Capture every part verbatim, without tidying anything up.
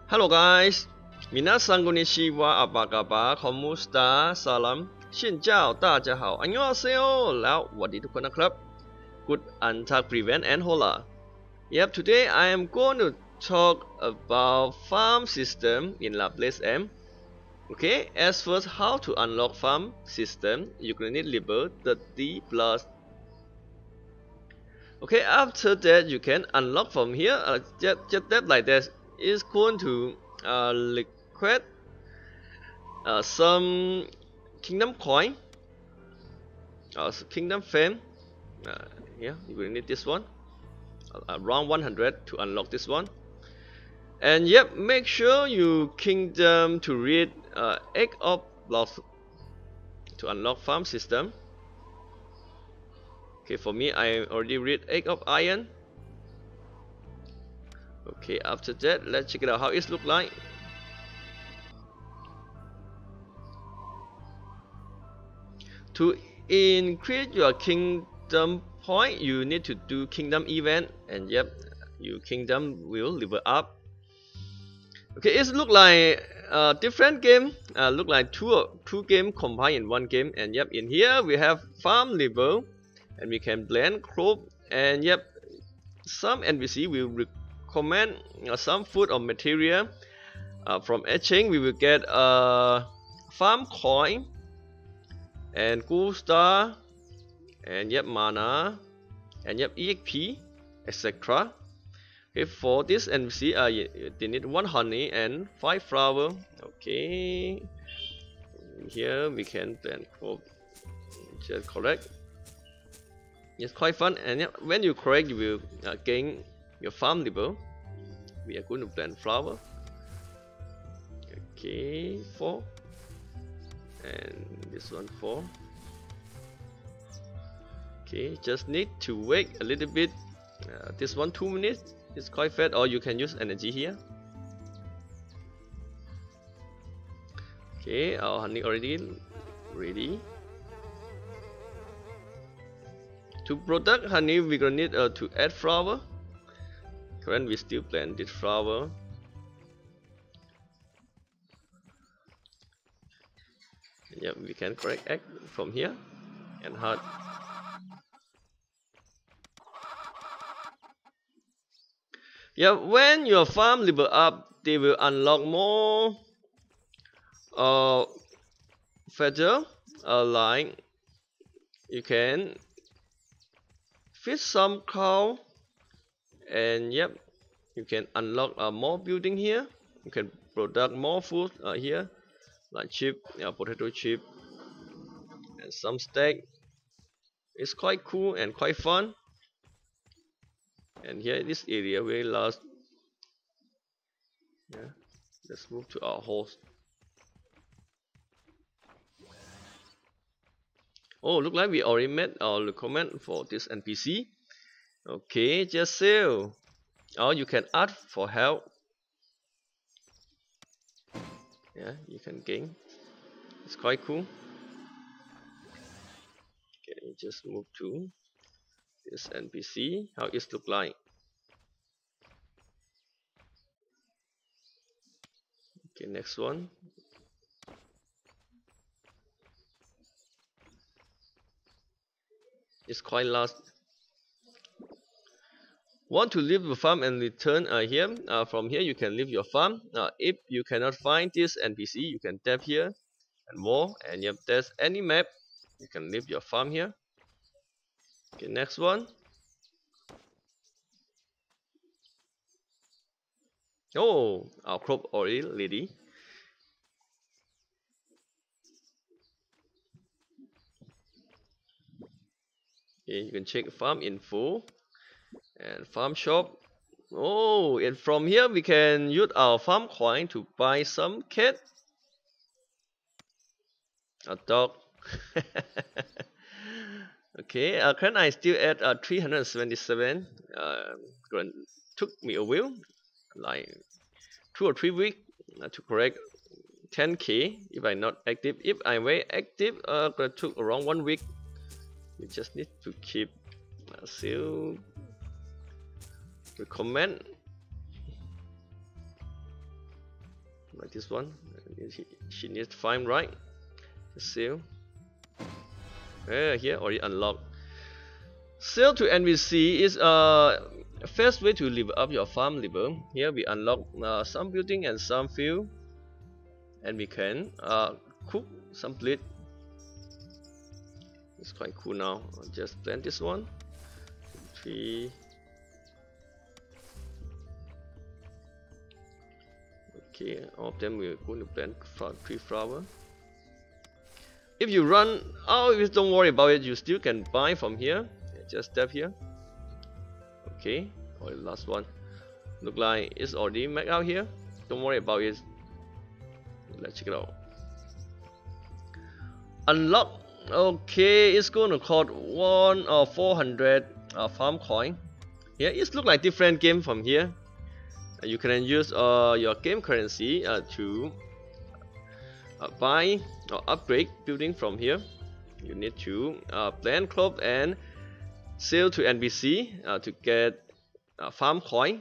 Hello guys, minasan konnichiwa, apa kabar, komusta, salam, xin chào, 大家好, annyeonghaseyo, lao, wadidukuna club, good antak prevent and hola. Yep, today I am going to talk about farm system in Laplace M. Okay, as first, how to unlock farm system, you're gonna need level thirty plus. Okay, after that you can unlock from here, uh, just, just that like this is going to uh, request uh, some kingdom coin or uh, kingdom fame. Uh, yeah, you will need this one, uh, around one hundred to unlock this one. And yep, make sure you kingdom to read uh, egg of blocks to unlock farm system. Okay, for me I already read egg of iron. Okay, after that let's check it out how it look like. To increase your kingdom point, you need to do kingdom event, and yep, your kingdom will level up. Okay, it look like a different game. Uh, look like two two game combined in one game, and yep, in here we have farm level, and we can blend crop, and yep, some N P C will recommend uh, some food or material. Uh, from etching, we will get a uh, farm coin. And cool star, and yep, mana, and yep, E X P, et cetera. Okay, for this N P C, uh, they need one honey and five flower. Okay, here we can then just collect. It's quite fun, and yep, when you collect, you will uh, gain your farm level. We are going to plant flower. Okay, four. And this one four. Okay, just need to wait a little bit. Uh, this one two minutes. It's quite fast, or you can use energy here. Okay, our honey already ready. To product honey, we're gonna need uh, to add flower. Currently, we still plant this flower. Yeah, we can collect egg from here and heart. Yeah, when your farm level up, they will unlock more uh, feather. Uh, like you can feed some cow, and yep, you can unlock uh, more building here. You can product more food uh, here, like chip, uh, potato chip, and some steak. It's quite cool and quite fun. And here this area very large. Yeah, let's move to our host. Oh, look like we already met our recommend for this N P C. Okay, just sell. Or you can ask for help. Yeah, you can gain. It's quite cool. Okay, just move to this N P C. How it look like. Okay, next one. It's quite large. Want to leave the farm and return uh, here. Uh, from here you can leave your farm. Uh, if you cannot find this N P C, you can tap here and more. And if there's any map, you can leave your farm here. Okay, next one. Oh, our crop already ready. Okay, you can check farm info and farm shop. Oh, and from here we can use our farm coin to buy some cat, a dog. Okay, uh, currently I still at uh, three hundred seventy-seven. Uh, took me a while, like two or three weeks uh, to correct ten K if I'm not active. If I'm very active, uh, it took around one week. You just need to keep uh, still recommend. like this one. She, she needs to find right. Sale. Yeah, here already unlocked. Sell to N P C is a first way to level up your farm level. Here we unlock uh, some building and some field, and we can uh, cook some plate. It's quite cool now. I'll just plant this one. Three. Okay, all of them we're going to plant tree flower. If you run, oh, don't worry about it. You still can buy from here. Just step here. Okay, or the last one. Look like it's already maxed out here. Don't worry about it. Let's check it out. Unlock. Okay, it's going to cost one or uh, four hundred uh, farm coin. Here, it looks like different game from here. Uh, you can use uh, your game currency uh, to uh, buy or upgrade building from here. You need to uh, plant crop and sell to N P C uh, to get uh, farm coin.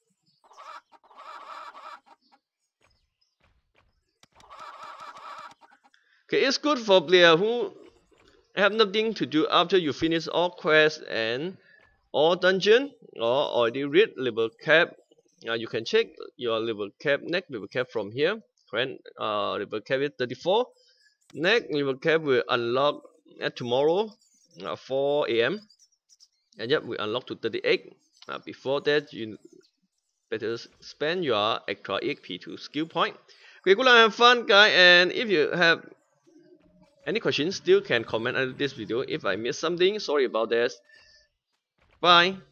Okay, it's good for players who have nothing to do after you finish all quests and all dungeon or already read level cap. Uh, you can check your level cap, next level cap from here. Current uh, level cap is thirty-four. Next level cap will unlock at tomorrow uh, four A M and yep, we unlock to thirty-eight. Uh, before that, you better spend your extra E X P to skill point. Okay, good luck and have fun, guys. And if you have any questions, still can comment under this video. If I missed something, sorry about that. Bye.